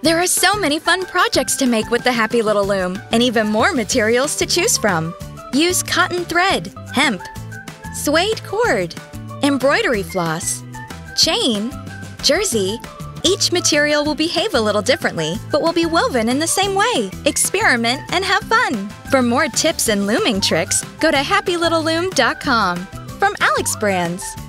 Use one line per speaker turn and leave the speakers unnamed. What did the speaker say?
There are so many fun projects to make with the Happy Little Loom, and even more materials to choose from. Use cotton thread, hemp, suede cord, embroidery floss, chain, jersey. Each material will behave a little differently, but will be woven in the same way. Experiment and have fun. For more tips and looming tricks, go to happylittleloom.com. From Alex Brands.